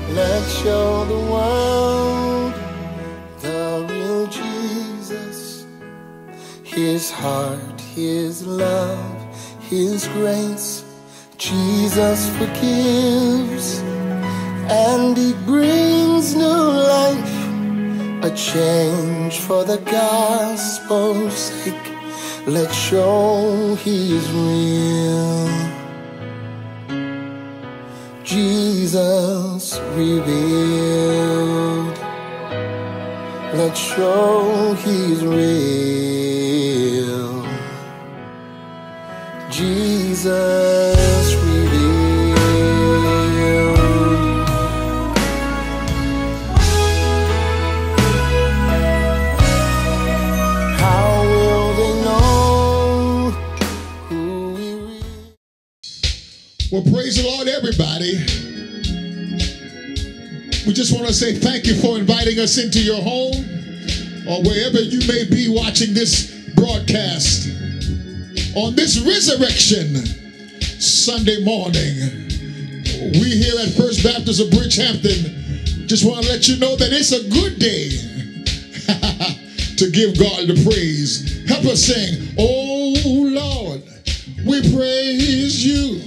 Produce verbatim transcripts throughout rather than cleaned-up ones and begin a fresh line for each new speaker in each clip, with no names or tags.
Let's show the world the real Jesus. His heart, His love, His grace. Jesus forgives and He brings new life, a change for the gospel's sake. Let's show He's real. Jesus revealed. Let's show He's real. Jesus revealed. How will they know who we really?
Well, praise the Lord, everybody. We just want to say thank you for inviting us into your home or wherever you may be watching this broadcast on this Resurrection Sunday morning. We here at First Baptist of Bridgehampton just want to let you know that it's a good day to give God the praise. Help us sing, oh Lord, we praise you.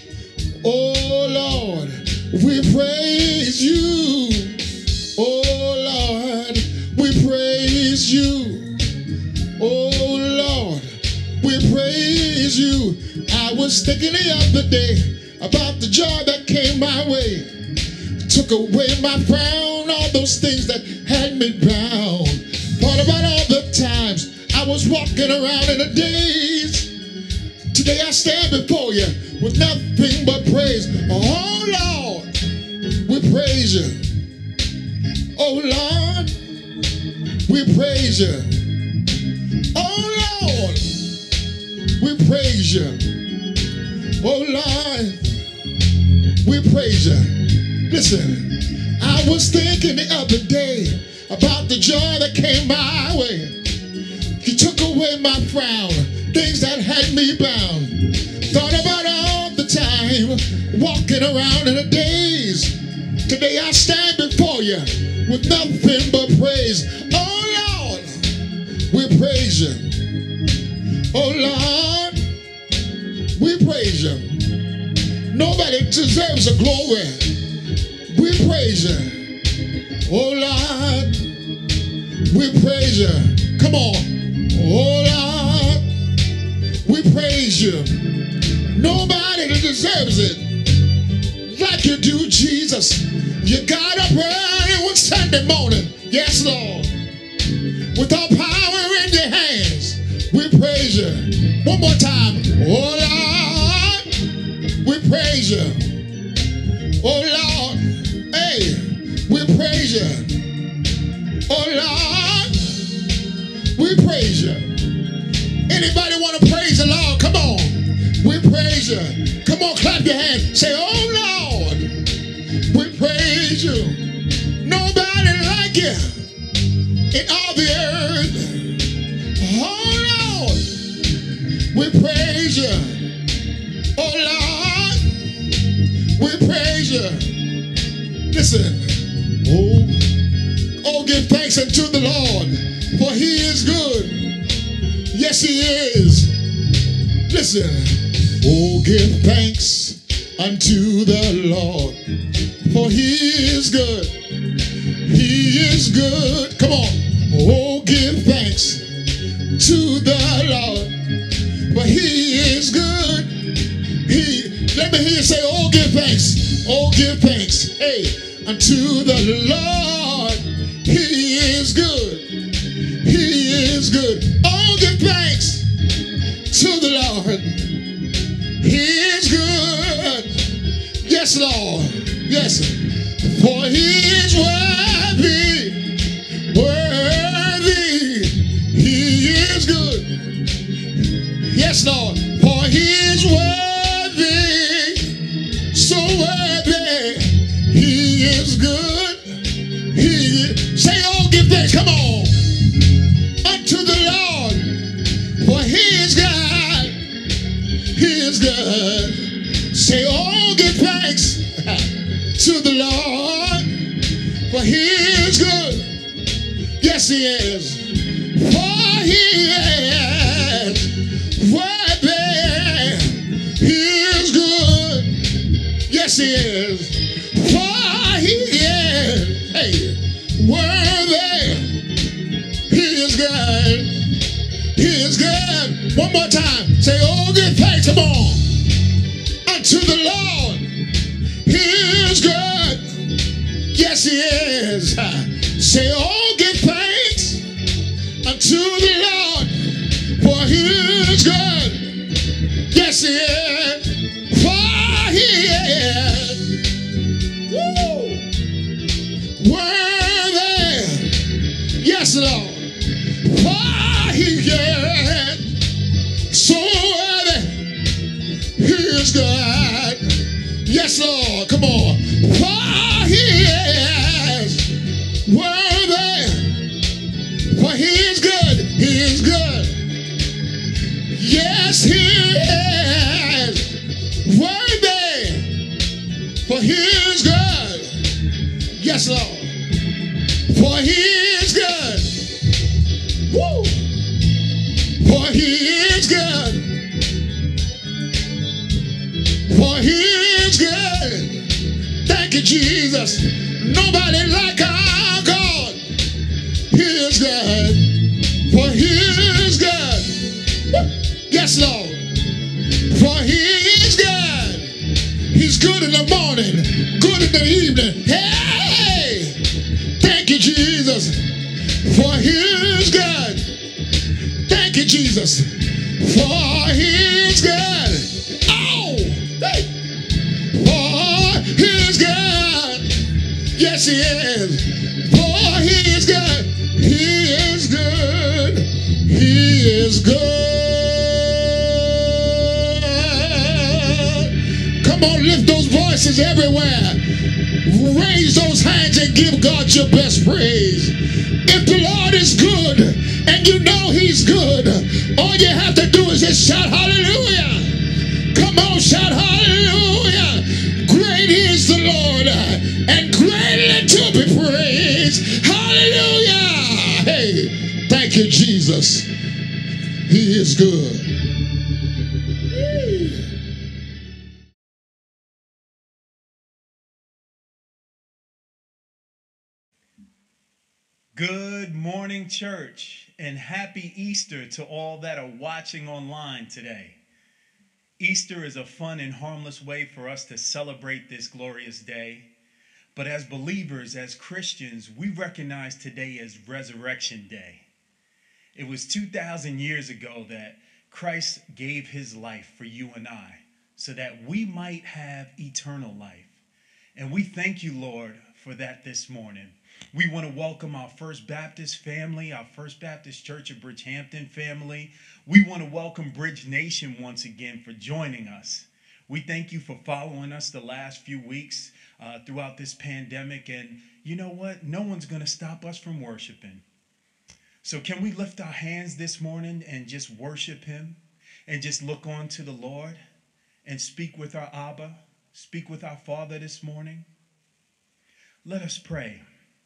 Oh Lord, we praise you. Oh Lord, we praise you. Oh Lord, we praise you. I was thinking the other day about the joy that came my way. Took away my frown, all those things that had me bound. Thought about all the times I was walking around in a daze. Today I stand before you with nothing but praise. Oh Lord, we praise you. Oh Lord, we praise you. Oh Lord, we praise you. Oh Lord, we praise you. Listen, I was thinking the other day about the joy that came my way. You took away my frown, things that had me bound. Thought about all the time walking around in a daze. Today I stand before you with nothing but praise. Oh Lord, we praise you. Oh Lord, we praise you. Nobody deserves the glory. We praise you. Oh Lord, we praise you. Come on. Oh Lord, we praise you. Nobody deserves it like you do, Jesus. You got up early one Sunday morning. Yes, Lord. With all power in your hands, we praise you. One more time. Oh Lord, we praise you. Oh Lord, hey, we praise you. Oh Lord, we praise you. Anybody want to praise the Lord? Come on. We praise you. Come on, clap your hands. Say, oh Lord, we praise you. Nobody like you in all the earth. Oh Lord, we praise you. Oh Lord, we praise you. Listen. Oh, oh, give thanks unto the Lord, for He is good. Yes, He is. Listen. Oh, give thanks unto the Lord, for He is good. He is good. Come on. Oh, give thanks to the Lord, for He is good. He, let me hear you say, oh, give thanks. Oh, give thanks. Hey, unto the Lord. He is good. He is good. Oh, give thanks to the Lord. He is good. Yes, Lord. Yes. For He is worthy. Worthy. He is good. Yes, Lord. For He is worthy. So worthy. He is good. He say, oh, give thanks. Come on. Unto the Lord. For He is God. He is good. Say, oh, give thanks to the Lord. For he is good. Yes, he is. For he is worthy. He is good. Yes, he is. For he is, hey, worthy. He is good. He is good. One more time. Say, oh, give thanks. Come on. Unto the Lord. He is good. Yes, he is. Say, oh, give thanks unto the Lord, for he is good. Yes, he is. For he is. Woo. Worthy. Yes, Lord. For he is. So worthy. He is good. Yes, Lord. Come on. For he is worthy. For he is good. He is good. Yes, he is worthy. For he is good. Yes, Lord. For he is good. Woo. For he is good. For he is good. Thank you, Jesus. Nobody like our God. He is good. For he is good. Yes, Lord. For he is good. He's good in the morning, good in the evening. Hey! Thank you, Jesus. For he is good. Thank you, Jesus. For he is good. Oh! Hey! For he is good. Yes, he is. For he is good. He is good. He is good. Come on, lift those voices everywhere. Raise those hands and give God your best praise. If the Lord is good and you know he's good, all you have to do is just shout hallelujah. Come on, shout hallelujah. Great is the Lord and greatly to be praised. Hallelujah. Hey, thank you, Jesus. He is good.
Good morning, church, and happy Easter to all that are watching online today. Easter is a fun and harmless way for us to celebrate this glorious day. But as believers, as Christians, we recognize today as Resurrection Day. It was two thousand years ago that Christ gave his life for you and I so that we might have eternal life. And we thank you, Lord, for that this morning. We want to welcome our First Baptist family, our First Baptist Church of Bridgehampton family. We want to welcome Bridge Nation once again for joining us. We thank you for following us the last few weeks uh, throughout this pandemic. And you know what? No one's going to stop us from worshiping. So can we lift our hands this morning and just worship him and just look on to the Lord and speak with our Abba, speak with our Father this morning? Let us pray.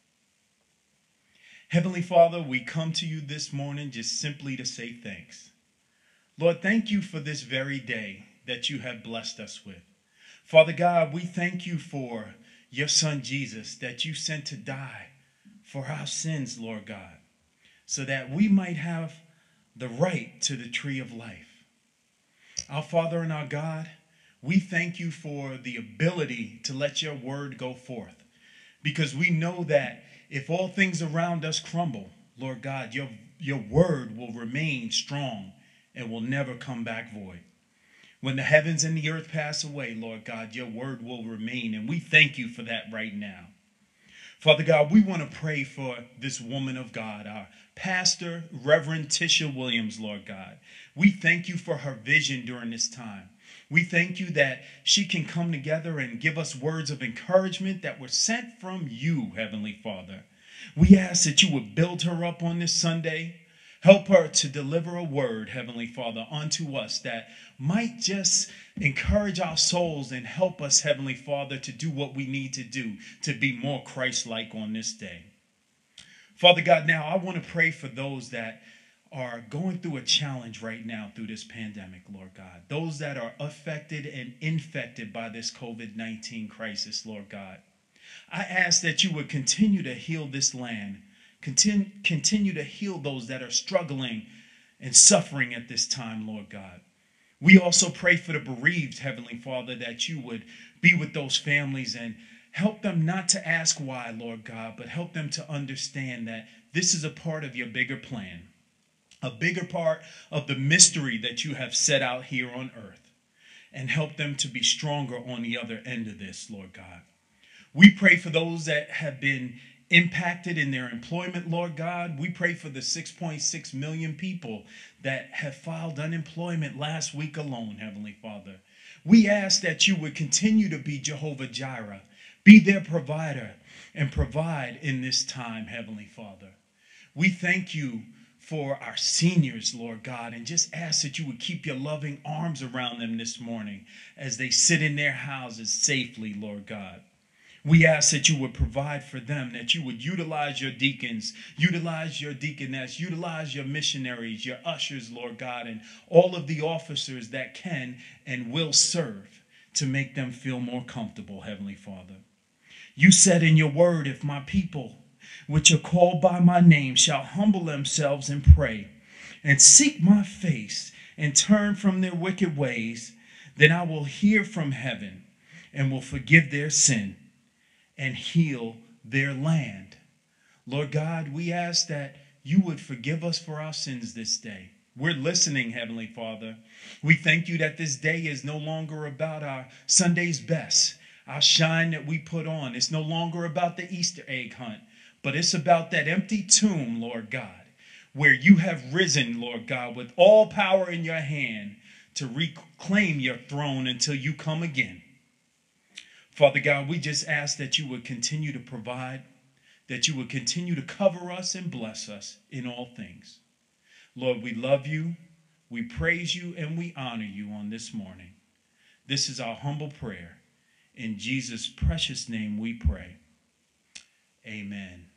Heavenly Father, we come to you this morning just simply to say thanks. Lord, thank you for this very day that you have blessed us with. Father God, we thank you for your son Jesus that you sent to die for our sins, Lord God, so that we might have the right to the tree of life. Our Father and our God, we thank you for the ability to let your word go forth, because we know that if all things around us crumble, Lord God, your, your word will remain strong and will never come back void. When the heavens and the earth pass away, Lord God, your word will remain, and we thank you for that right now. Father God, we want to pray for this woman of God, our pastor, Reverend Tisha Williams, Lord God. We thank you for her vision during this time. We thank you that she can come together and give us words of encouragement that were sent from you, Heavenly Father. We ask that you would build her up on this Sunday. Help her to deliver a word, Heavenly Father, unto us that might just encourage our souls and help us, Heavenly Father, to do what we need to do to be more Christ-like on this day. Father God, now I want to pray for those that are going through a challenge right now through this pandemic, Lord God. Those that are affected and infected by this COVID nineteen crisis, Lord God. I ask that you would continue to heal this land. Continue, continue to heal those that are struggling and suffering at this time, Lord God. We also pray for the bereaved, Heavenly Father, that you would be with those families and help them not to ask why, Lord God, but help them to understand that this is a part of your bigger plan, a bigger part of the mystery that you have set out here on earth, and help them to be stronger on the other end of this, Lord God. We pray for those that have been impacted in their employment, Lord God. We pray for the six point six million people that have filed unemployment last week alone, Heavenly Father. We ask that you would continue to be Jehovah Jireh, be their provider, and provide in this time, Heavenly Father. We thank you for our seniors, Lord God, and just ask that you would keep your loving arms around them this morning as they sit in their houses safely, Lord God. We ask that you would provide for them, that you would utilize your deacons, utilize your deaconess, utilize your missionaries, your ushers, Lord God, and all of the officers that can and will serve to make them feel more comfortable, Heavenly Father. You said in your word, if my people, which are called by my name, shall humble themselves and pray and seek my face and turn from their wicked ways, then I will hear from heaven and will forgive their sin and heal their land. Lord God, we ask that you would forgive us for our sins this day. We're listening, Heavenly Father. We thank you that this day is no longer about our Sunday's best, our shine that we put on. It's no longer about the Easter egg hunt, but it's about that empty tomb, Lord God, where you have risen, Lord God, with all power in your hand to reclaim your throne until you come again. Father God, we just ask that you would continue to provide, that you would continue to cover us and bless us in all things. Lord, we love you, we praise you, and we honor you on this morning. This is our humble prayer. In Jesus' precious name we pray. Amen.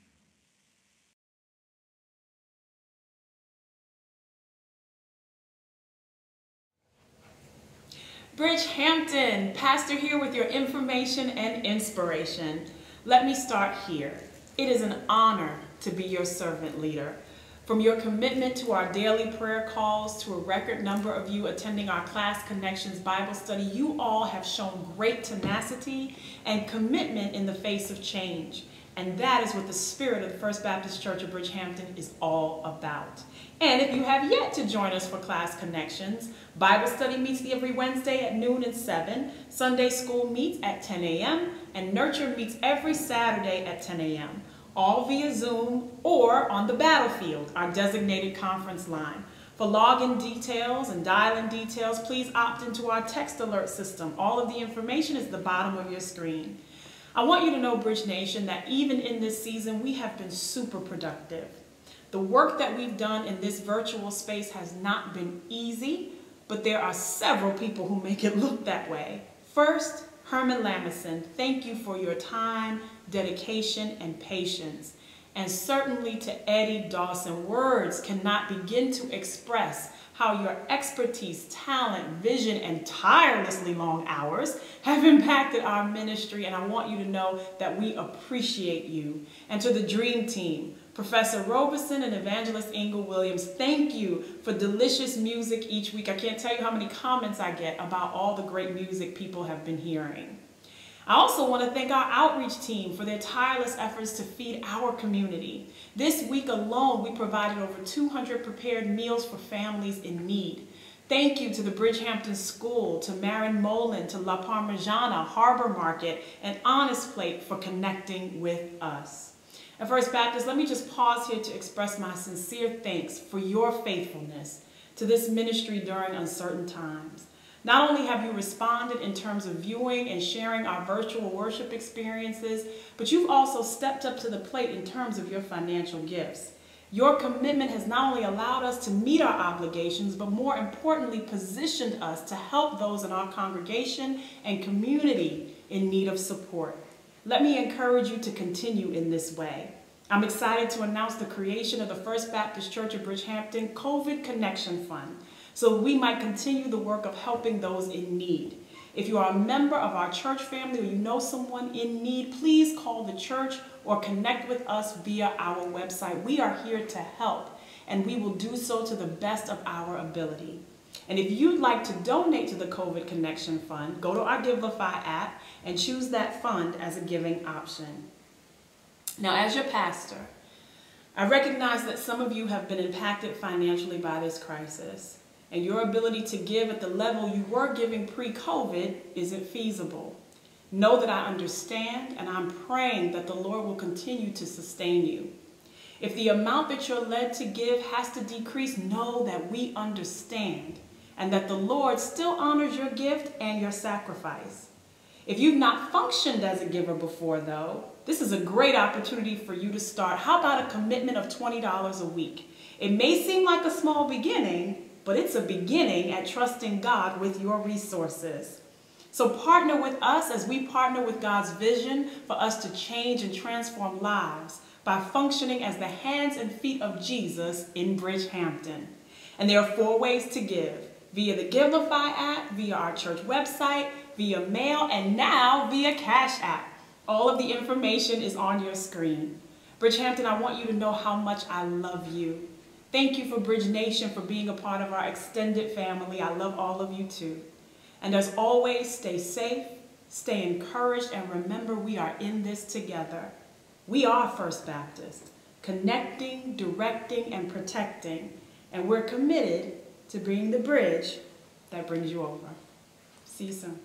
Bridgehampton, Pastor here with your information and inspiration. Let me start here. It is an honor to be your servant leader. From your commitment to our daily prayer calls to a record number of you attending our Class Connections Bible study, you all have shown great tenacity and commitment in the face of change. And that is what the spirit of the First Baptist Church of Bridgehampton is all about. And if you have yet to join us for Class Connections, Bible study meets every Wednesday at noon and seven, Sunday school meets at ten a m, and Nurture meets every Saturday at ten a m, all via Zoom or on the battlefield, our designated conference line. For login details and dial-in details, please opt into our text alert system. All of the information is at the bottom of your screen. I want you to know, Bridge Nation, that even in this season, we have been super productive. The work that we've done in this virtual space has not been easy, but there are several people who make it look that way. First, Herman Lamison, thank you for your time, dedication, and patience. And certainly to Eddie Dawson, words cannot begin to express how your expertise, talent, vision, and tirelessly long hours have impacted our ministry, and I want you to know that we appreciate you. And to the Dream Team, Professor Robeson and Evangelist Ingle Williams, thank you for delicious music each week. I can't tell you how many comments I get about all the great music people have been hearing. I also want to thank our outreach team for their tireless efforts to feed our community. This week alone, we provided over two hundred prepared meals for families in need. Thank you to the Bridgehampton School, to Marin Molen, to La Parmigiana, Harbor Market, and Honest Plate for connecting with us. At First Baptist, let me just pause here to express my sincere thanks for your faithfulness to this ministry during uncertain times. Not only have you responded in terms of viewing and sharing our virtual worship experiences, but you've also stepped up to the plate in terms of your financial gifts. Your commitment has not only allowed us to meet our obligations, but more importantly, positioned us to help those in our congregation and community in need of support. Let me encourage you to continue in this way. I'm excited to announce the creation of the First Baptist Church of Bridgehampton COVID Connection Fund, so we might continue the work of helping those in need. If you are a member of our church family or you know someone in need, please call the church or connect with us via our website. We are here to help, and we will do so to the best of our ability. And if you'd like to donate to the COVID Connection Fund, go to our Givelify app and choose that fund as a giving option. Now, as your pastor, I recognize that some of you have been impacted financially by this crisis, and your ability to give at the level you were giving pre-COVID isn't feasible. Know that I understand, and I'm praying that the Lord will continue to sustain you. If the amount that you're led to give has to decrease, know that we understand, and that the Lord still honors your gift and your sacrifice. If you've not functioned as a giver before, though, this is a great opportunity for you to start. How about a commitment of twenty dollars a week? It may seem like a small beginning, but it's a beginning at trusting God with your resources. So partner with us as we partner with God's vision for us to change and transform lives by functioning as the hands and feet of Jesus in Bridgehampton. And there are four ways to give: via the Givelify app, via our church website, via mail, and now via CASHAPP. All of the information is on your screen. Bridgehampton, I want you to know how much I love you. Thank you for Bridge Nation for being a part of our extended family. I love all of you too. And as always, stay safe, stay encouraged, and remember we are in this together. We are First Baptist, connecting, directing, and protecting. And we're committed to being the bridge that brings you over. See you soon.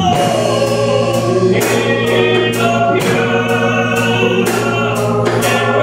Oh,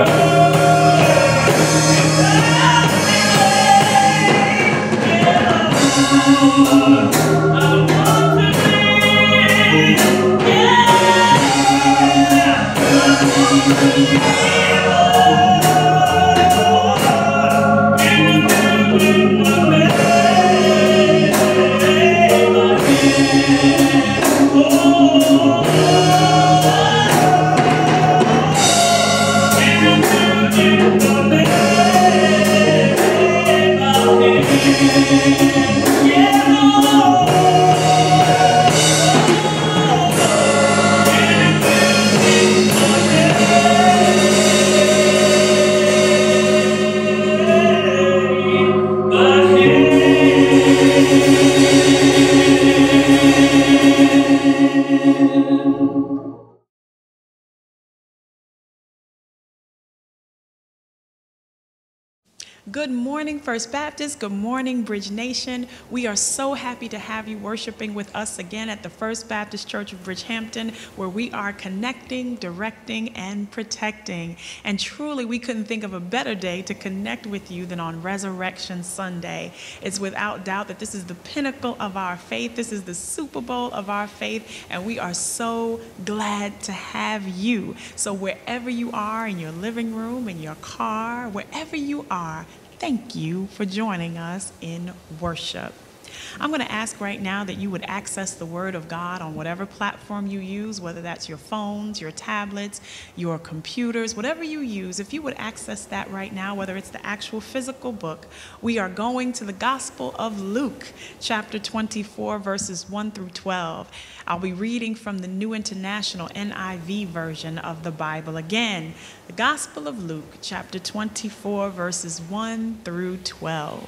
Good morning, First Baptist. Good morning, Bridge Nation. We are so happy to have you worshiping with us again at the First Baptist Church of Bridgehampton, where we are connecting, directing, and protecting. And truly, we couldn't think of a better day to connect with you than on Resurrection Sunday. It's without doubt that this is the pinnacle of our faith. This is the Super Bowl of our faith, and we are so glad to have you. So wherever you are, in your living room, in your car, wherever you are, thank you for joining us in worship. I'm going to ask right now that you would access the Word of God on whatever platform you use, whether that's your phones, your tablets, your computers, whatever you use. If you would access that right now, whether it's the actual physical book, we are going to the Gospel of Luke, chapter twenty-four, verses one through twelve. I'll be reading from the New International N I V version of the Bible. Again, the Gospel of Luke, chapter twenty-four, verses one through twelve.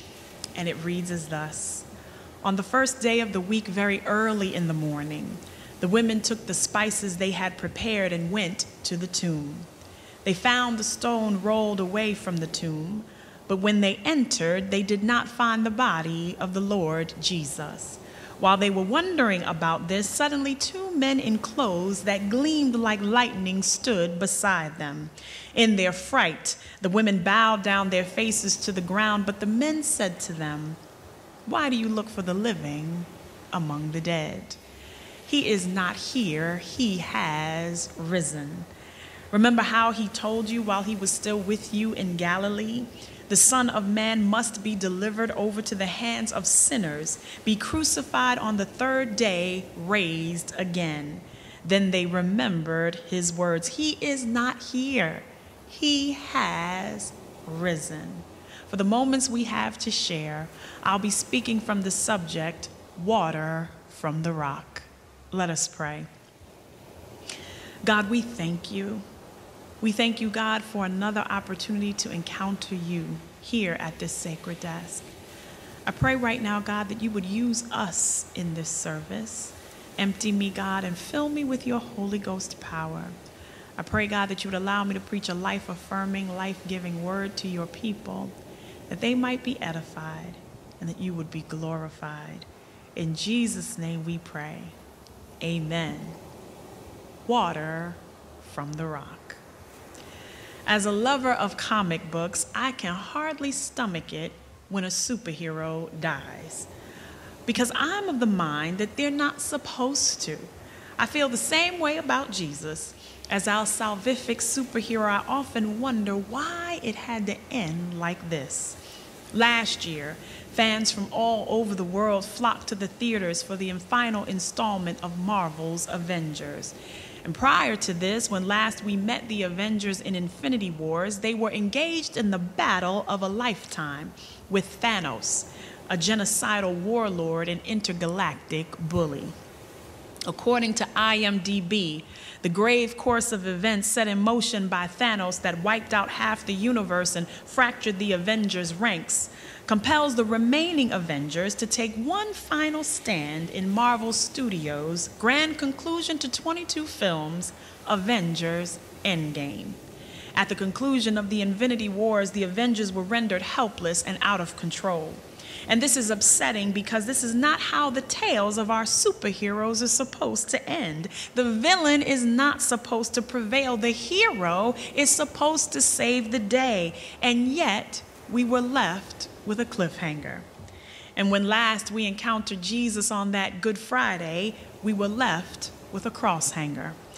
And it reads as thus. On the first day of the week, very early in the morning, the women took the spices they had prepared and went to the tomb. They found the stone rolled away from the tomb, but when they entered, they did not find the body of the Lord Jesus. While they were wondering about this, suddenly two men in clothes that gleamed like lightning stood beside them. In their fright, the women bowed down their faces to the ground, but the men said to them, "Why do you look for the living among the dead? He is not here, he has risen. Remember how he told you while he was still with you in Galilee? The Son of Man must be delivered over to the hands of sinners, be crucified on the third day, raised again." Then they remembered his words. He is not here. He has risen. For the moments we have to share, I'll be speaking from the subject, water from the rock. Let us pray. God, we thank you. We thank you, God, for another opportunity to encounter you here at this sacred desk. I pray right now, God, that you would use us in this service. Empty me, God, and fill me with your Holy Ghost power. I pray, God, that you would allow me to preach a life-affirming, life-giving word to your people, that they might be edified and that you would be glorified. In Jesus' name we pray. Amen. Water from the rock. As a lover of comic books, I can hardly stomach it when a superhero dies, because I'm of the mind that they're not supposed to. I feel the same way about Jesus. As our salvific superhero, I often wonder why it had to end like this. Last year, fans from all over the world flocked to the theaters for the final installment of Marvel's Avengers. And prior to this, when last we met the Avengers in Infinity Wars, they were engaged in the battle of a lifetime with Thanos, a genocidal warlord and intergalactic bully. According to I M D B, the grave course of events set in motion by Thanos that wiped out half the universe and fractured the Avengers' ranks compels the remaining Avengers to take one final stand in Marvel Studios' grand conclusion to twenty-two films, Avengers Endgame. At the conclusion of the Infinity Wars, the Avengers were rendered helpless and out of control. And this is upsetting because this is not how the tales of our superheroes are supposed to end. The villain is not supposed to prevail. The hero is supposed to save the day. And yet, we were left with a cliffhanger. And when last we encountered Jesus on that Good Friday, we were left with a cross hanger.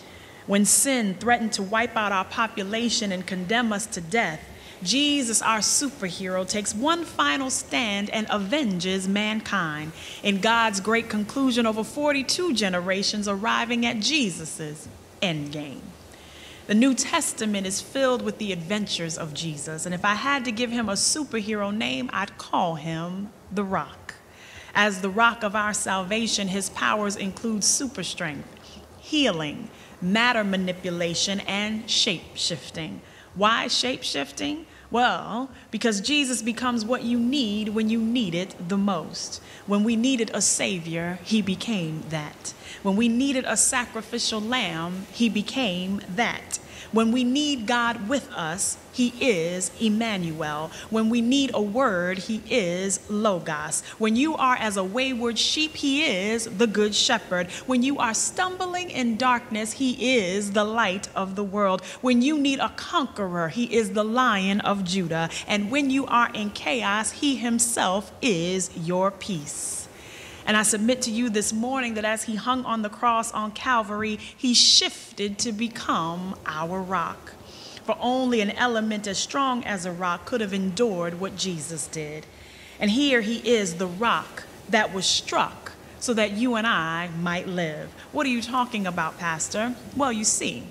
When sin threatened to wipe out our population and condemn us to death, Jesus, our superhero, takes one final stand and avenges mankind in God's great conclusion over forty-two generations, arriving at Jesus' endgame. The New Testament is filled with the adventures of Jesus, and if I had to give him a superhero name, I'd call him the Rock. As the rock of our salvation, his powers include super strength, healing, matter manipulation, and shape-shifting. Why shape-shifting? Well, because Jesus becomes what you need when you need it the most. When we needed a savior, he became that. When we needed a sacrificial lamb, he became that. When we need God with us, he is Emmanuel. When we need a word, he is Logos. When you are as a wayward sheep, he is the good shepherd. When you are stumbling in darkness, he is the light of the world. When you need a conqueror, he is the Lion of Judah. And when you are in chaos, he himself is your peace. And I submit to you this morning that as he hung on the cross on Calvary, he shifted to become our rock. For only an element as strong as a rock could have endured what Jesus did. And here he is, the rock that was struck so that you and I might live. What are you talking about, Pastor? Well, you see,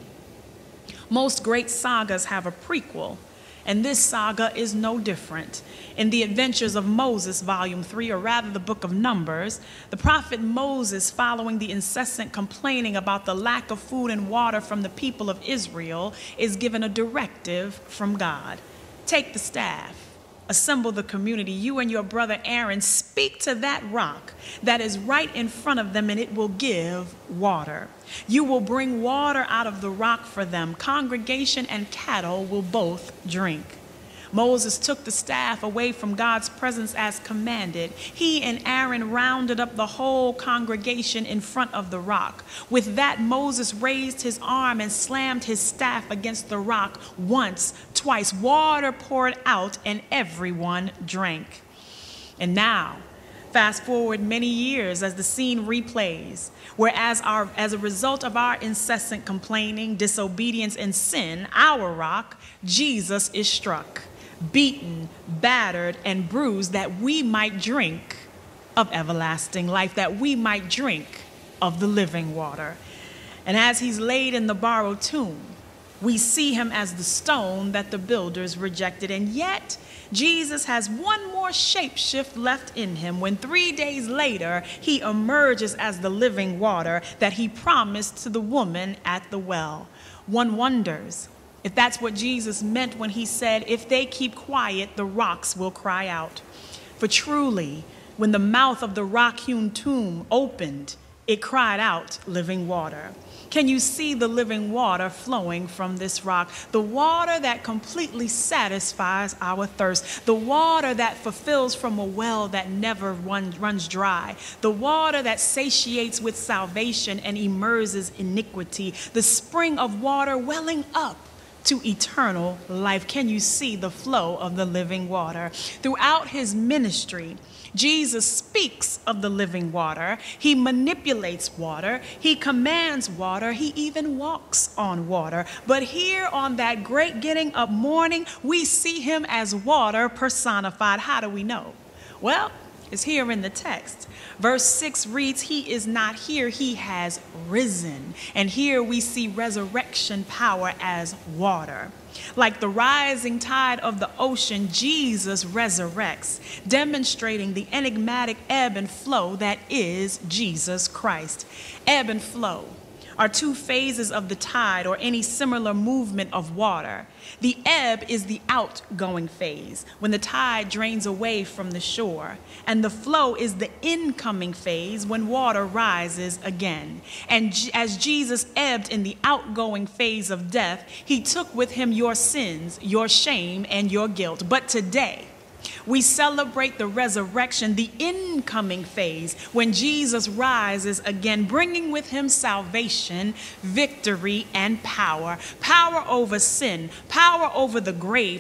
most great sagas have a prequel. And this saga is no different. In the Adventures of Moses, Volume three, or rather the book of Numbers, the prophet Moses, following the incessant complaining about the lack of food and water from the people of Israel, is given a directive from God. Take the staff, assemble the community, you and your brother Aaron, speak to that rock that is right in front of them, and it will give water. You will bring water out of the rock for them. Congregation and cattle will both drink. Moses took the staff away from God's presence as commanded. He and Aaron rounded up the whole congregation in front of the rock. With that, Moses raised his arm and slammed his staff against the rock once, twice. Water poured out and everyone drank. And now, fast forward many years as the scene replays, where as, our, as a result of our incessant complaining, disobedience, and sin, our rock, Jesus, is struck, beaten, battered, and bruised, that we might drink of everlasting life, that we might drink of the living water. And as he's laid in the borrowed tomb, we see him as the stone that the builders rejected. And yet, Jesus has one more shapeshift left in him when three days later, he emerges as the living water that he promised to the woman at the well. One wonders if that's what Jesus meant when he said, if they keep quiet, the rocks will cry out. For truly, when the mouth of the rock-hewn tomb opened, it cried out living water. Can you see the living water flowing from this rock? The water that completely satisfies our thirst. The water that fulfills from a well that never run, runs dry. The water that satiates with salvation and immerses iniquity. The spring of water welling up to eternal life. Can you see the flow of the living water? Throughout his ministry, Jesus speaks of the living water. He manipulates water. He commands water. He even walks on water. But here on that great getting up morning, we see him as water personified. How do we know? Well, it's here in the text. Verse six reads, he is not here, he has risen. And here we see resurrection power as water. Like the rising tide of the ocean, Jesus resurrects, demonstrating the enigmatic ebb and flow that is Jesus Christ. Ebb and flow are two phases of the tide or any similar movement of water. The ebb is the outgoing phase, when the tide drains away from the shore, and the flow is the incoming phase, when water rises again. And as Jesus ebbed in the outgoing phase of death, he took with him your sins, your shame, and your guilt. But today, we celebrate the resurrection, the incoming phase, when Jesus rises again, bringing with him salvation, victory, and power. Power over sin, power over the grave, power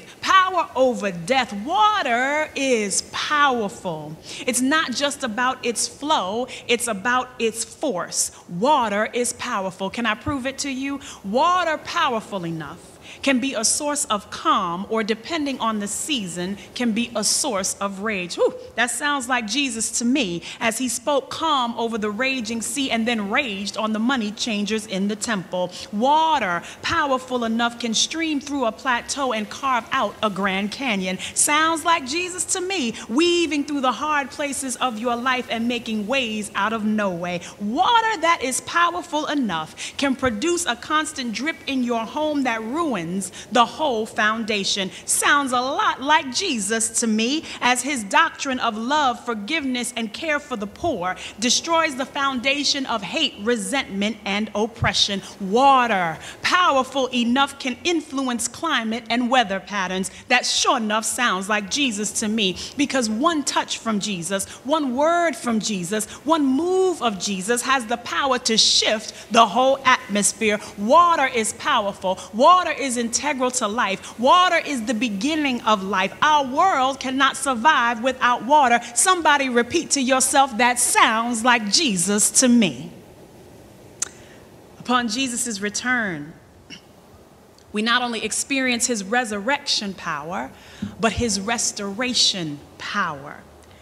power over death. Water is powerful. It's not just about its flow, it's about its force. Water is powerful. Can I prove it to you? Water powerful enough can be a source of calm, or depending on the season, can be a source of rage. Whew, that sounds like Jesus to me, as he spoke calm over the raging sea and then raged on the money changers in the temple. Water, powerful enough, can stream through a plateau and carve out a Grand Canyon. Sounds like Jesus to me, weaving through the hard places of your life and making ways out of no way. Water that is powerful enough can produce a constant drip in your home that ruins the whole foundation. Sounds a lot like Jesus to me, as his doctrine of love, forgiveness, and care for the poor destroys the foundation of hate, resentment, and oppression. Water, powerful enough, can influence climate and weather patterns. That sure enough sounds like Jesus to me, because one touch from Jesus, one word from Jesus, one move of Jesus has the power to shift the whole atmosphere. Water is powerful. Water is integral to life. Water is the beginning of life. Our world cannot survive without water. Somebody repeat to yourself, that sounds like Jesus to me. Upon Jesus' return, we not only experience his resurrection power, but his restoration power.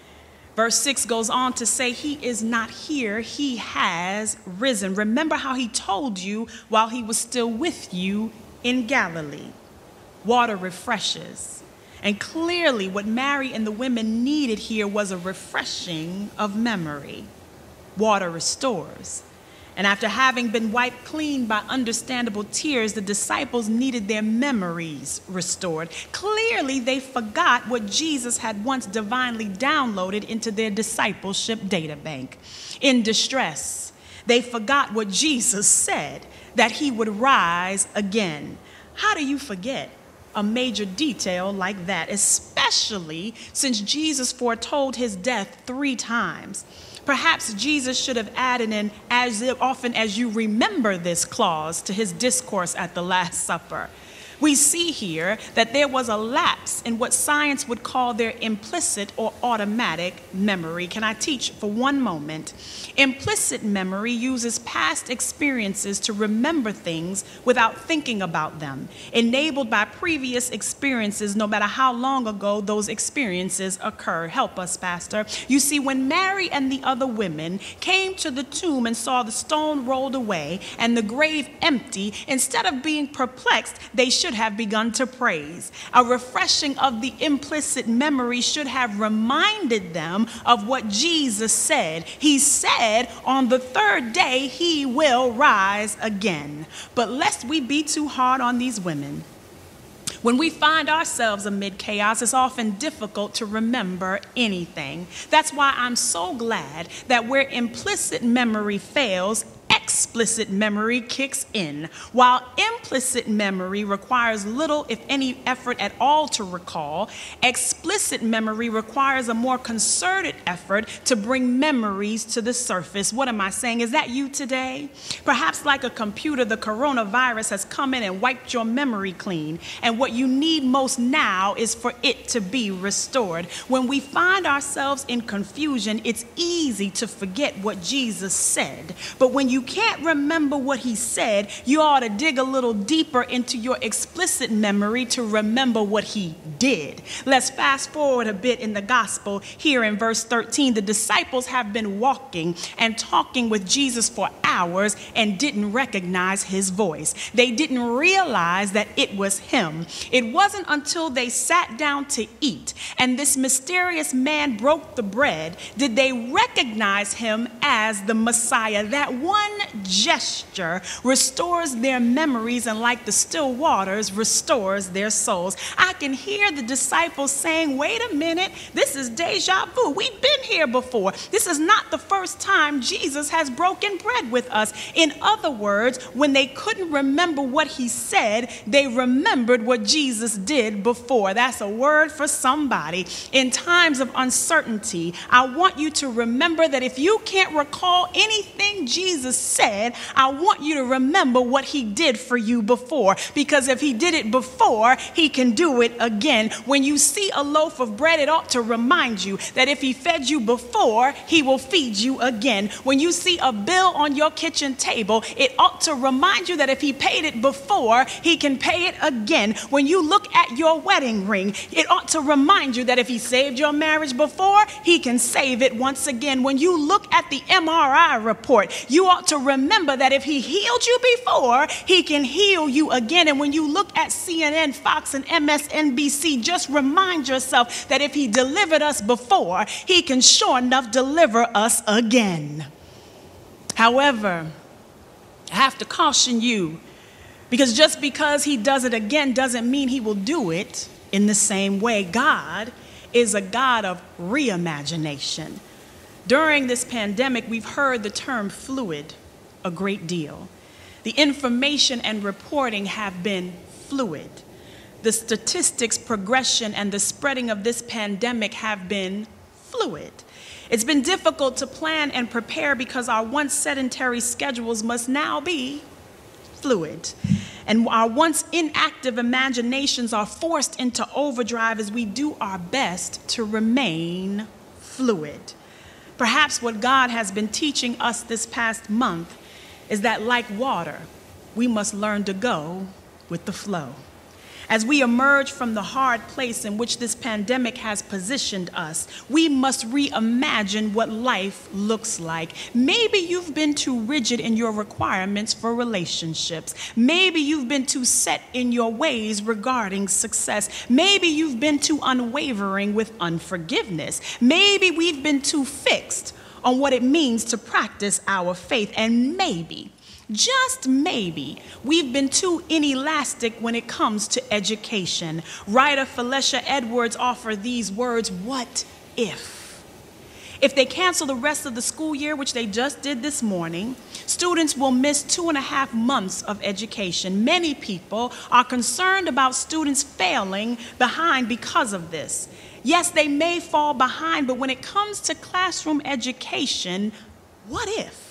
Verse six goes on to say, he is not here, he has risen. Remember how he told you while he was still with you in Galilee. Water refreshes. And clearly what Mary and the women needed here was a refreshing of memory. Water restores. And after having been wiped clean by understandable tears, the disciples needed their memories restored. Clearly, they forgot what Jesus had once divinely downloaded into their discipleship databank. In distress, they forgot what Jesus said, that he would rise again. How do you forget a major detail like that, especially since Jesus foretold his death three times? Perhaps Jesus should have added an "as often as you remember this" clause to his discourse at the Last Supper. We see here that there was a lapse in what science would call their implicit or automatic memory. Can I teach for one moment? Implicit memory uses past experiences to remember things without thinking about them, enabled by previous experiences, no matter how long ago those experiences occurred. Help us, Pastor. You see, when Mary and the other women came to the tomb and saw the stone rolled away and the grave empty, instead of being perplexed, they should have begun to praise. A refreshing of the implicit memory should have reminded them of what Jesus said. He said on the third day he will rise again. But lest we be too hard on these women, when we find ourselves amid chaos, it's often difficult to remember anything. That's why I'm so glad that where implicit memory fails, explicit memory kicks in. While implicit memory requires little, if any, effort at all to recall, explicit memory requires a more concerted effort to bring memories to the surface. What am I saying? Is that you today? Perhaps like a computer, the coronavirus has come in and wiped your memory clean, and what you need most now is for it to be restored. When we find ourselves in confusion, it's easy to forget what Jesus said. But when you can't remember what he said, you ought to dig a little deeper into your explicit memory to remember what he did. Let's fast forward a bit in the gospel. Here in verse thirteen, the disciples have been walking and talking with Jesus for hours and didn't recognize his voice. They didn't realize that it was him. It wasn't until they sat down to eat and this mysterious man broke the bread did they recognize him as the Messiah. That one gesture restores their memories, and like the still waters, restores their souls. I can hear the disciples saying, wait a minute, this is deja vu. We've been here before. This is not the first time Jesus has broken bread with us. In other words, when they couldn't remember what he said, they remembered what Jesus did before. That's a word for somebody. In times of uncertainty, I want you to remember that if you can't recall anything Jesus said, I want you to remember what he did for you before. Because if he did it before, he can do it again. When you see a loaf of bread, it ought to remind you that if he fed you before, he will feed you again. When you see a bill on your kitchen table, it ought to remind you that if he paid it before, he can pay it again. When you look at your wedding ring, it ought to remind you that if he saved your marriage before, he can save it once again. When you look at the M R I report, you ought to remember that if he healed you before, he can heal you again. And when you look at C N N, Fox, and M S N B C, just remind yourself that if he delivered us before, he can sure enough deliver us again. However, I have to caution you, because just because he does it again doesn't mean he will do it in the same way. God is a God of reimagination. During this pandemic, we've heard the term fluid a great deal. The information and reporting have been fluid. The statistics, progression, and the spreading of this pandemic have been fluid. It's been difficult to plan and prepare because our once sedentary schedules must now be fluid. And our once inactive imaginations are forced into overdrive as we do our best to remain fluid. Perhaps what God has been teaching us this past month is that, like water, we must learn to go with the flow. As we emerge from the hard place in which this pandemic has positioned us, we must reimagine what life looks like. Maybe you've been too rigid in your requirements for relationships. Maybe you've been too set in your ways regarding success. Maybe you've been too unwavering with unforgiveness. Maybe we've been too fixed on what it means to practice our faith. And maybe, just maybe, we've been too inelastic when it comes to education. Writer Felicia Edwards offered these words: what if? If they cancel the rest of the school year, which they just did this morning, students will miss two and a half months of education. Many people are concerned about students failing behind because of this. Yes, they may fall behind, but when it comes to classroom education, what if?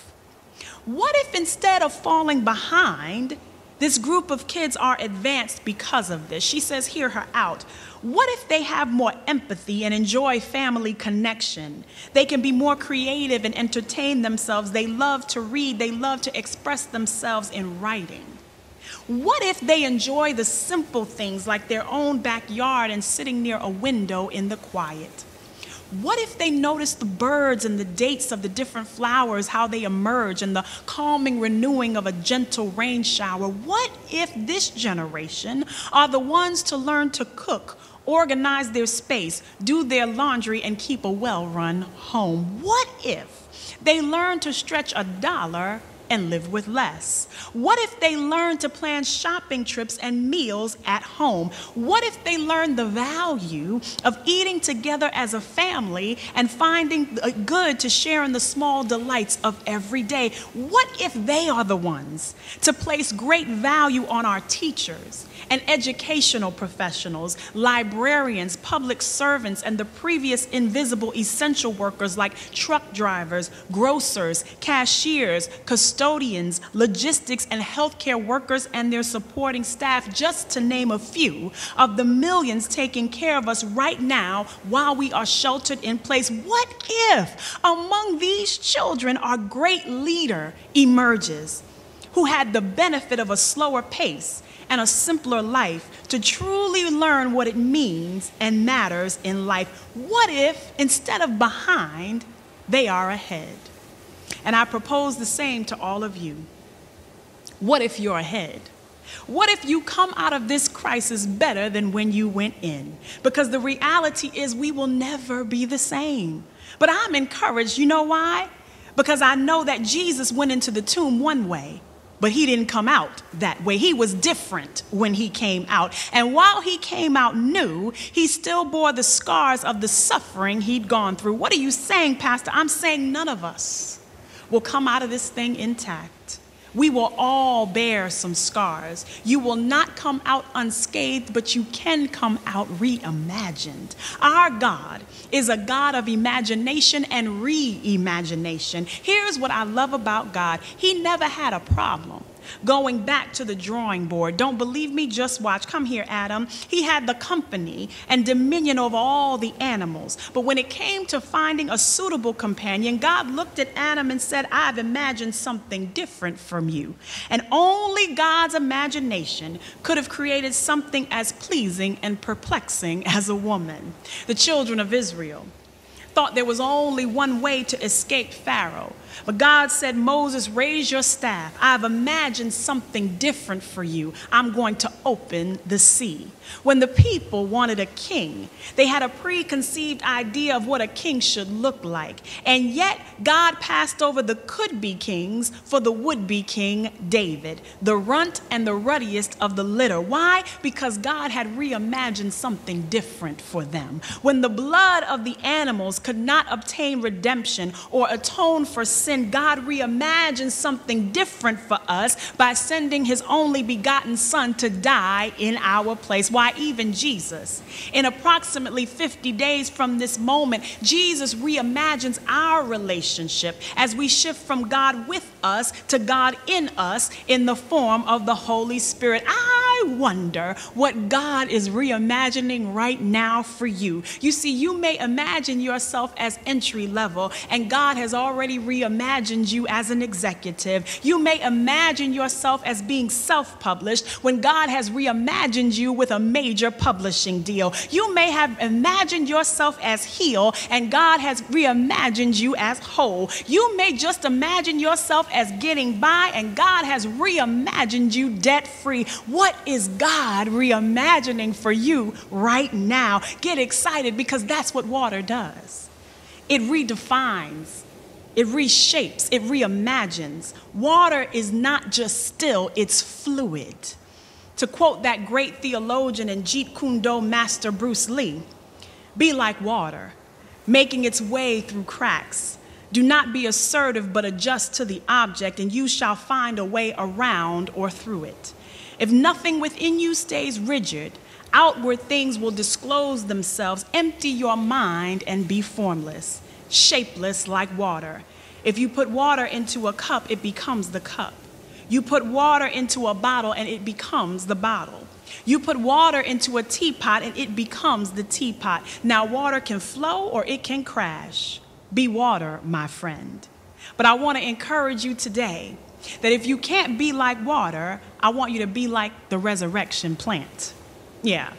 What if instead of falling behind, this group of kids are advanced because of this? She says, hear her out. What if they have more empathy and enjoy family connection? They can be more creative and entertain themselves. They love to read. They love to express themselves in writing. What if they enjoy the simple things like their own backyard and sitting near a window in the quiet? What if they notice the birds and the dates of the different flowers, how they emerge, and the calming renewing of a gentle rain shower? What if this generation are the ones to learn to cook, organize their space, do their laundry, and keep a well-run home? What if they learn to stretch a dollar and live with less? What if they learn to plan shopping trips and meals at home? What if they learn the value of eating together as a family and finding good to share in the small delights of every day? What if they are the ones to place great value on our teachers and educational professionals, librarians, public servants, and the previous invisible essential workers like truck drivers, grocers, cashiers, custodians, logistics, and healthcare workers and their supporting staff, just to name a few of the millions taking care of us right now while we are sheltered in place? What if among these children our great leader emerges, who had the benefit of a slower pace and a simpler life to truly learn what it means and matters in life? What if, instead of behind, they are ahead? And I propose the same to all of you. What if you're ahead? What if you come out of this crisis better than when you went in? Because the reality is we will never be the same. But I'm encouraged. You know why? Because I know that Jesus went into the tomb one way, but he didn't come out that way. He was different when he came out. And while he came out new, he still bore the scars of the suffering he'd gone through. What are you saying, Pastor? I'm saying none of us will come out of this thing intact. We will all bear some scars. You will not come out unscathed, but you can come out reimagined. Our God is a God of imagination and reimagination. Here's what I love about God. He never had a problem going back to the drawing board. Don't believe me? Just watch. Come here, Adam. He had the company and dominion over all the animals. But when it came to finding a suitable companion, God looked at Adam and said, I've imagined something different from you. And only God's imagination could have created something as pleasing and perplexing as a woman. The children of Israel thought there was only one way to escape Pharaoh. But God said, Moses, raise your staff. I've imagined something different for you. I'm going to open the sea. When the people wanted a king, they had a preconceived idea of what a king should look like. And yet God passed over the could-be kings for the would-be king David, the runt and the ruddiest of the litter. Why? Because God had reimagined something different for them. When the blood of the animals could not obtain redemption or atone for sin, God reimagined something different for us by sending his only begotten son to die in our place. Why, even Jesus, in approximately fifty days from this moment, Jesus reimagines our relationship as we shift from God with us to God in us in the form of the Holy Spirit. I wonder what God is reimagining right now for you. You see, you may imagine yourself as entry level, and God has already reimagined you as an executive. You may imagine yourself as being self-published when God has reimagined you with a major publishing deal. You may have imagined yourself as healed, and God has reimagined you as whole. You may just imagine yourself as getting by, and God has reimagined you debt-free. What is God reimagining for you right now? Get excited, because that's what water does. It redefines, it reshapes, it reimagines. Water is not just still, it's fluid. To quote that great theologian and Jeet Kune Do master Bruce Lee, be like water, making its way through cracks. Do not be assertive, but adjust to the object, and you shall find a way around or through it. If nothing within you stays rigid, outward things will disclose themselves. Empty your mind and be formless, shapeless like water. If you put water into a cup, it becomes the cup. You put water into a bottle and it becomes the bottle. You put water into a teapot and it becomes the teapot. Now water can flow or it can crash. Be water, my friend. But I want to encourage you today that if you can't be like water, I want you to be like the resurrection plant. Yeah.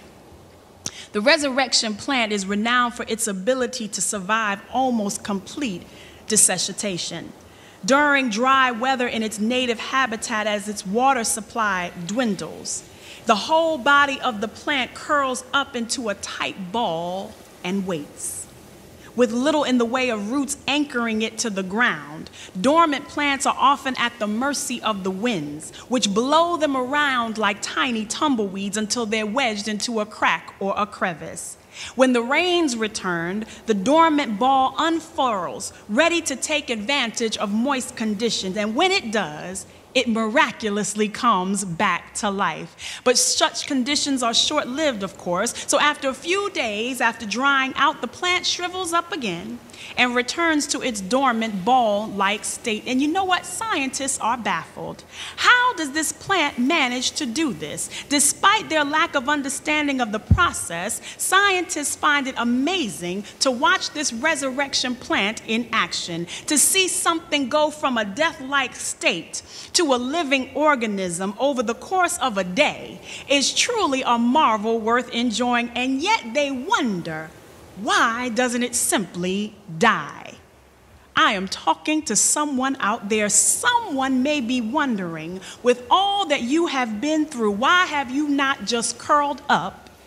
The resurrection plant is renowned for its ability to survive almost complete desiccation. During dry weather in its native habitat, as its water supply dwindles, the whole body of the plant curls up into a tight ball and waits. With little in the way of roots anchoring it to the ground, dormant plants are often at the mercy of the winds, which blow them around like tiny tumbleweeds until they're wedged into a crack or a crevice. When the rains return, the dormant ball unfurls, ready to take advantage of moist conditions, and when it does, it miraculously comes back to life. But such conditions are short-lived, of course, so after a few days after drying out, the plant shrivels up again and returns to its dormant ball-like state. And you know what? Scientists are baffled. How does this plant manage to do this? Despite their lack of understanding of the process, scientists find it amazing to watch this resurrection plant in action, to see something go from a death-like state to a living organism over the course of a day is truly a marvel worth enjoying. And yet they wonder, why doesn't it simply die? I am talking to someone out there. Someone may be wondering, with all that you have been through, why have you not just curled up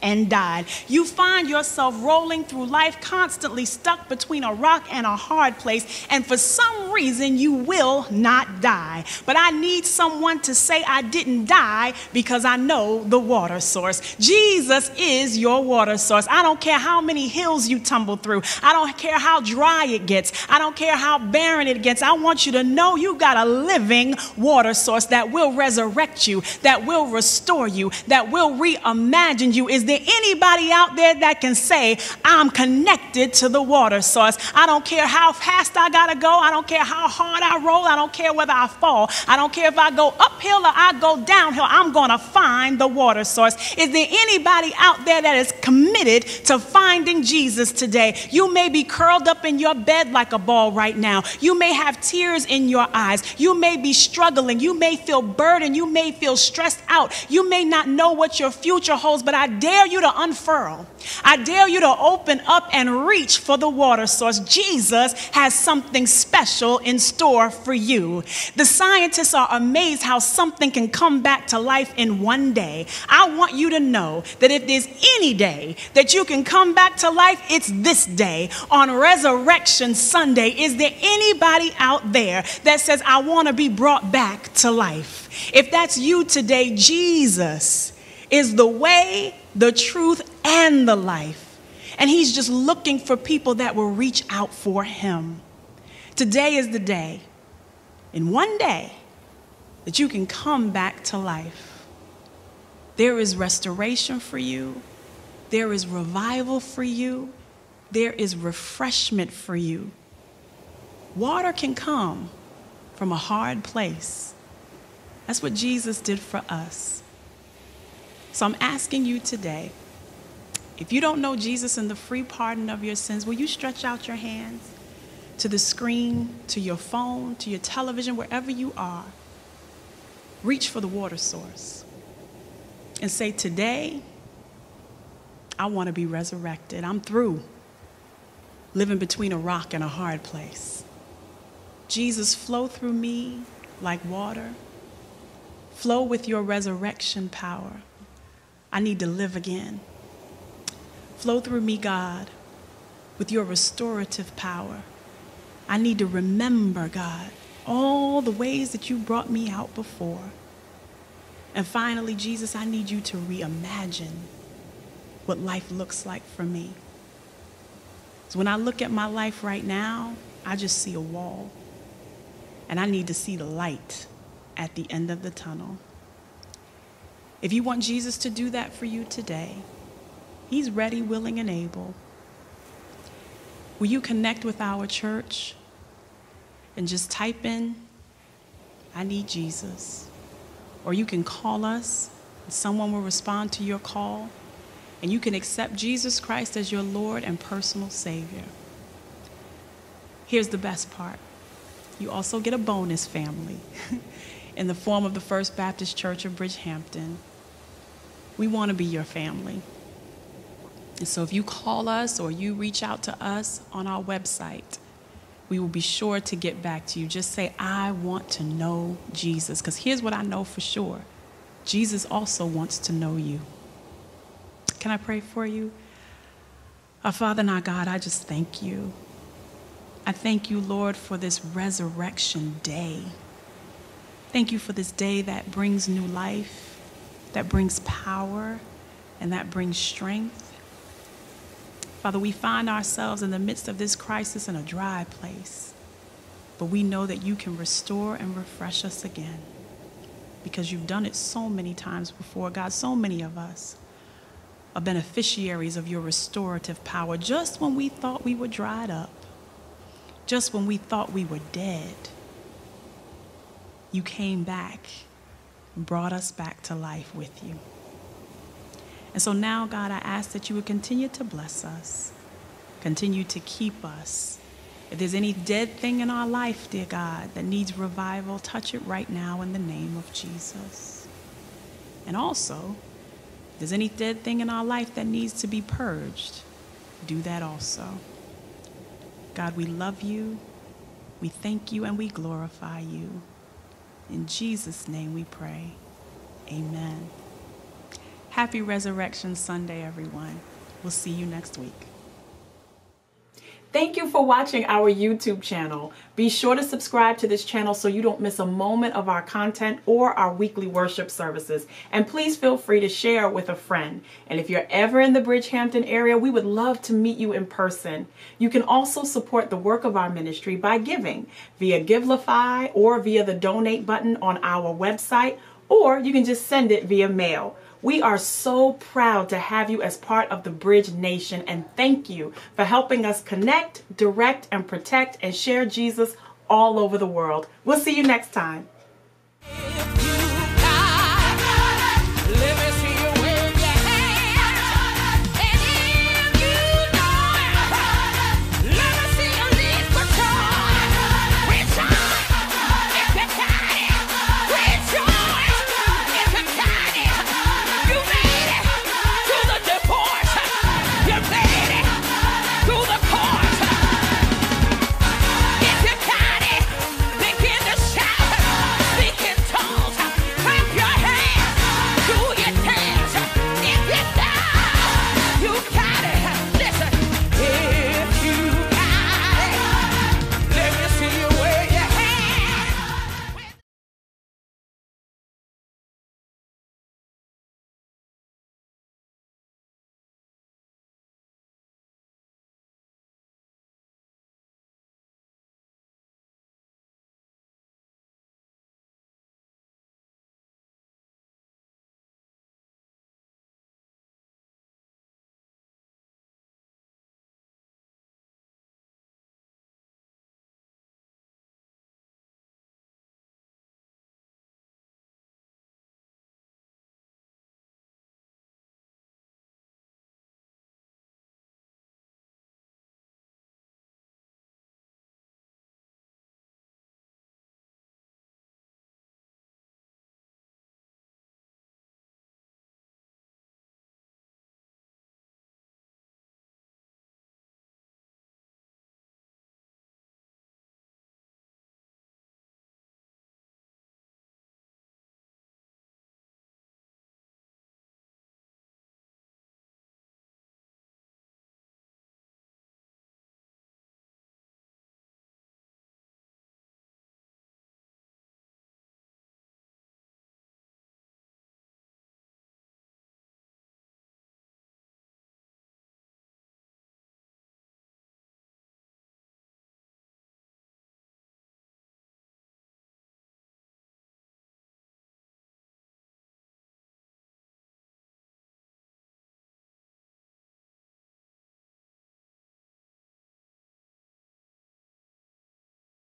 and died. You find yourself rolling through life constantly stuck between a rock and a hard place, and for some reason you will not die. But I need someone to say I didn't die because I know the water source. Jesus is your water source. I don't care how many hills you tumble through. I don't care how dry it gets. I don't care how barren it gets. I want you to know you got a living water source that will resurrect you, that will restore you, that will reimagine you. Is there anybody out there that can say, I'm connected to the water source? I don't care how fast I gotta go. I don't care how hard I roll. I don't care whether I fall. I don't care if I go uphill or I go downhill. I'm gonna find the water source. Is there anybody out there that is committed to finding Jesus today? You may be curled up in your bed like a ball right now. You may have tears in your eyes. You may be struggling. You may feel burdened. You may feel stressed out. You may not know what your future holds, but I dare you to unfurl. I dare you to open up and reach for the water source. Jesus has something special in store for you. The scientists are amazed how something can come back to life in one day. I want you to know that if there's any day that you can come back to life, it's this day on Resurrection Sunday. Is there anybody out there that says, I want to be brought back to life? If that's you today, Jesus is the way, the truth, and the life. And he's just looking for people that will reach out for him. Today is the day, in one day, that you can come back to life. There is restoration for you. There is revival for you. There is refreshment for you. Water can come from a hard place. That's what Jesus did for us. So I'm asking you today, if you don't know Jesus and the free pardon of your sins, will you stretch out your hands to the screen, to your phone, to your television, wherever you are? Reach for the water source and say, today, I want to be resurrected. I'm through living between a rock and a hard place. Jesus, flow through me like water. Flow with your resurrection power. I need to live again. Flow through me, God, with your restorative power. I need to remember, God, all the ways that you brought me out before. And finally, Jesus, I need you to reimagine what life looks like for me. So when I look at my life right now, I just see a wall. And I need to see the light at the end of the tunnel. If you want Jesus to do that for you today, he's ready, willing, and able. Will you connect with our church and just type in, I need Jesus? Or you can call us, and someone will respond to your call, and you can accept Jesus Christ as your Lord and personal Savior. Here's the best part. You also get a bonus family in the form of the First Baptist Church of Bridgehampton. We want to be your family. And so if you call us or you reach out to us on our website, we will be sure to get back to you. Just say, I want to know Jesus. Because here's what I know for sure. Jesus also wants to know you. Can I pray for you? Our Father and our God, I just thank you. I thank you, Lord, for this resurrection day. Thank you for this day that brings new life, that brings power, and that brings strength. Father, we find ourselves in the midst of this crisis in a dry place, but we know that you can restore and refresh us again because you've done it so many times before. God, so many of us are beneficiaries of your restorative power just when we thought we were dried up, just when we thought we were dead. You came back and brought us back to life with you. And so now, God, I ask that you would continue to bless us, continue to keep us. If there's any dead thing in our life, dear God, that needs revival, touch it right now in the name of Jesus. And also, if there's any dead thing in our life that needs to be purged, do that also. God, we love you, we thank you, and we glorify you. In Jesus' name we pray. Amen. Happy Resurrection Sunday, everyone. We'll see you next week. Thank you for watching our YouTube channel. Be sure to subscribe to this channel so you don't miss a moment of our content or our weekly worship services. And please feel free to share with a friend. And if you're ever in the Bridgehampton area, we would love to meet you in person. You can also support the work of our ministry by giving via Givelify or via the donate button on our website, or you can just send it via mail. We are so proud to have you as part of the Bridge Nation, and thank you for helping us connect, direct, and protect and share Jesus all over the world. We'll see you next time.